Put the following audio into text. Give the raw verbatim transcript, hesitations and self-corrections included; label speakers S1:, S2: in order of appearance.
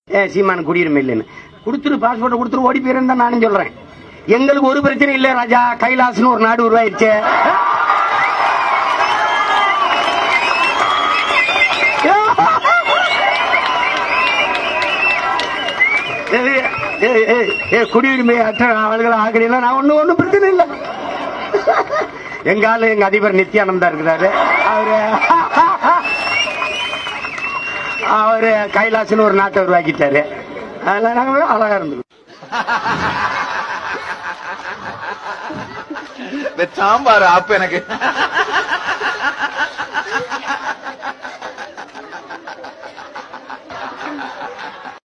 S1: சீமான குடியுரிமை இல்லைன்னு கொடுத்துரு, பாஸ்போர்ட் கொடுத்துரு, ஓடி போயிருந்தா நானும் சொல்றேன். எங்களுக்கு ஒரு பிரச்சனை இல்ல ராஜா, கைலாசன்னு ஒரு நாடு உருவாயிருச்சு. குடியுரிமை அற்ற அவர்கள் ஆகலாம், நான் ஒண்ணு ஒண்ணும் பிரச்சனை இல்லை. எங்க ஆளு எங்க அதிபர் நித்யானந்தா இருக்கிறாரு, அவரு அவரு கைலாசன்னு ஒரு நாட்டை உருவாக்கிட்டாரு. அதனால நாங்க அழகா இருந்தோம்.
S2: சாம்பார் ஆப்பு எனக்கு